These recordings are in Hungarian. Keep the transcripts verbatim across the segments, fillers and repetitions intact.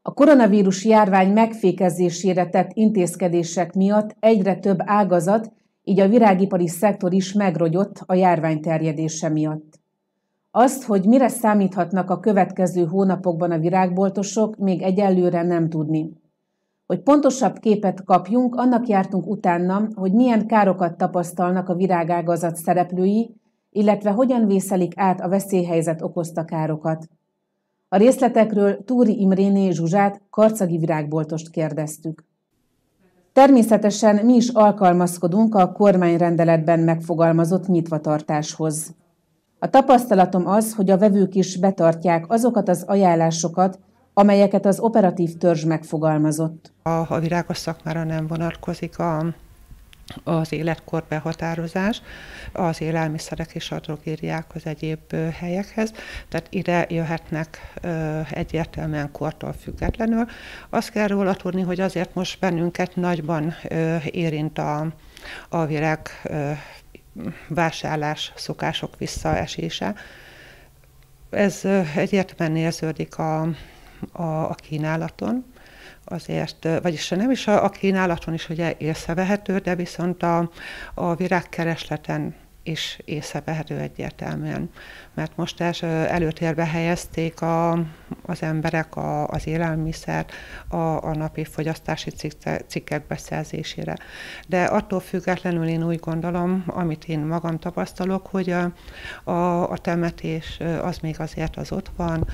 A koronavírus járvány megfékezésére tett intézkedések miatt egyre több ágazat, így a virágipari szektor is megrogyott a járvány terjedése miatt. Azt, hogy mire számíthatnak a következő hónapokban a virágboltosok, még egyelőre nem tudni. Hogy pontosabb képet kapjunk, annak jártunk utána, hogy milyen károkat tapasztalnak a virágágazat szereplői, illetve hogyan vészelik át a veszélyhelyzet okozta károkat. A részletekről Túri Imréné Zsuzsát, karcagi virágboltost kérdeztük. Természetesen mi is alkalmazkodunk a kormányrendeletben megfogalmazott nyitvatartáshoz. A tapasztalatom az, hogy a vevők is betartják azokat az ajánlásokat, amelyeket az operatív törzs megfogalmazott. A, a virágos szakmára nem vonatkozik a, az életkor behatározás, az élelmiszerek és a drogériák az egyéb helyekhez, tehát ide jöhetnek egyértelműen kortól függetlenül. Azt kell róla tudni, hogy azért most bennünket nagyban érint a, a virág vásárlás szokások visszaesése. Ez egyértelműen érződik a, a, a kínálaton, azért, vagyis nem is a, a kínálaton is ugye észrevehető, de viszont a, a virágkeresleten is észrevehető egyértelműen. Mert most előtérbe helyezték a, az emberek a, az élelmiszert a, a napi fogyasztási cikkek beszerzésére. De attól függetlenül én úgy gondolom, amit én magam tapasztalok, hogy a, a, a temetés az még azért az ott van.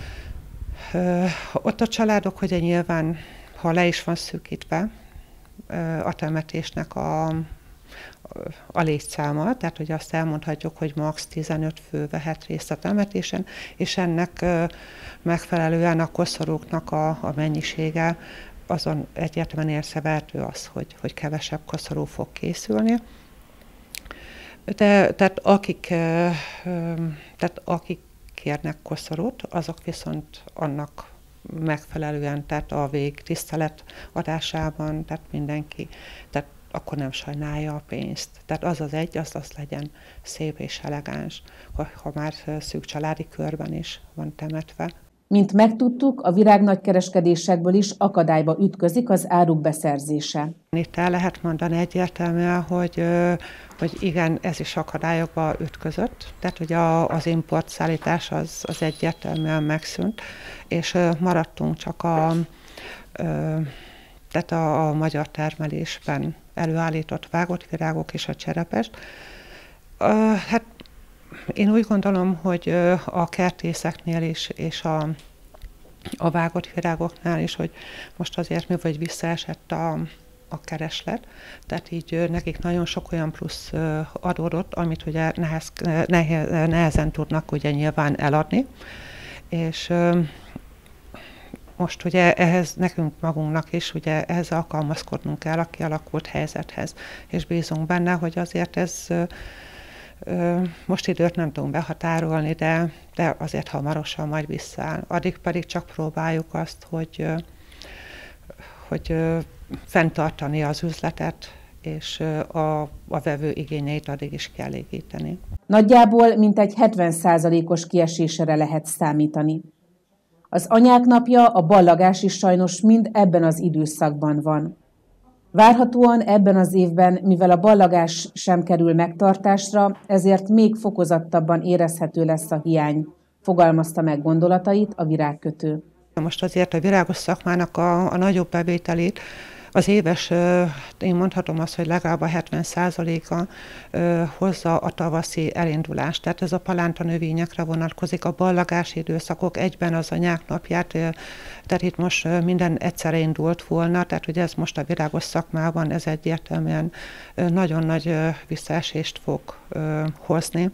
Ott a családok, hogy nyilván, ha le is van szűkítve a temetésnek a, a létszáma, tehát hogy azt elmondhatjuk, hogy max. tizenöt fő vehet részt a temetésen, és ennek megfelelően a koszorúknak a, a mennyisége azon egyértelműen észrevehető az, hogy, hogy kevesebb koszorú fog készülni. De, tehát akik, tehát akik kérnek koszorút, azok viszont annak megfelelően, tehát a vég tisztelet adásában, tehát mindenki, tehát akkor nem sajnálja a pénzt. Tehát az az egy, az az legyen szép és elegáns, ha, ha már szűk családi körben is van temetve. Mint megtudtuk, a virágnagykereskedésekből is akadályba ütközik az áruk beszerzése. Itt el lehet mondani egyértelműen, hogy, hogy igen, ez is akadályokba ütközött, tehát hogy a, az importszállítás az, az egyértelműen megszűnt, és maradtunk csak a, tehát a, a magyar termelésben előállított vágott virágok és a cserepest. Hát én úgy gondolom, hogy a kertészeknél is, és a, a vágott virágoknál is, hogy most azért mi vagy visszaesett a, a kereslet, tehát így nekik nagyon sok olyan plusz adódott, amit ugye nehez, nehez, nehezen tudnak ugye nyilván eladni, és most ugye ehhez nekünk magunknak is ugye ehhez alkalmazkodnunk kell a kialakult helyzethez, és bízunk benne, hogy azért ez most időt nem tudunk behatárolni, de, de azért hamarosan majd visszaáll. Addig pedig csak próbáljuk azt, hogy, hogy fenntartani az üzletet, és a, a vevő igényeit addig is kielégíteni. Nagyjából mintegy hetven százalékos kiesésre lehet számítani. Az anyák napja, a ballagás is sajnos mind ebben az időszakban van. Várhatóan ebben az évben, mivel a ballagás sem kerül megtartásra, ezért még fokozottabban érezhető lesz a hiány, fogalmazta meg gondolatait a virágkötő. Most azért a virágos szakmának a, a nagyobb bevételét, az éves, én mondhatom azt, hogy legalább a hetven százaléka hozza a tavaszi elindulást. Tehát ez a palánta növényekre vonatkozik, a ballagási időszakok egyben az anyák napját, tehát itt most minden egyszerre indult volna, tehát hogy ez most a virágos szakmában ez egyértelműen nagyon nagy visszaesést fog hozni.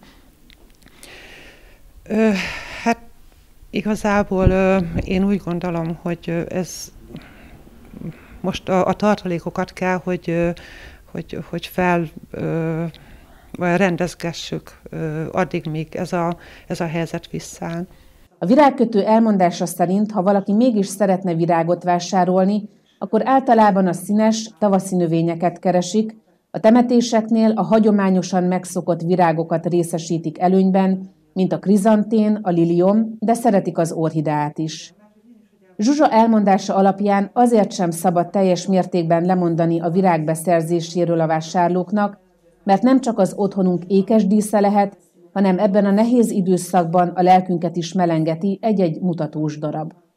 Hát igazából én úgy gondolom, hogy ez most a, a tartalékokat kell, hogy, hogy, hogy fel ö, rendezgessük ö, addig, míg ez a, ez a helyzet visszáll. A virágkötő elmondása szerint, ha valaki mégis szeretne virágot vásárolni, akkor általában a színes, tavaszi növényeket keresik, a temetéseknél a hagyományosan megszokott virágokat részesítik előnyben, mint a krizantén, a liliom, de szeretik az orchideát is. Zsuzsa elmondása alapján azért sem szabad teljes mértékben lemondani a virág beszerzéséről a vásárlóknak, mert nem csak az otthonunk ékes dísze lehet, hanem ebben a nehéz időszakban a lelkünket is melengeti egy-egy mutatós darab.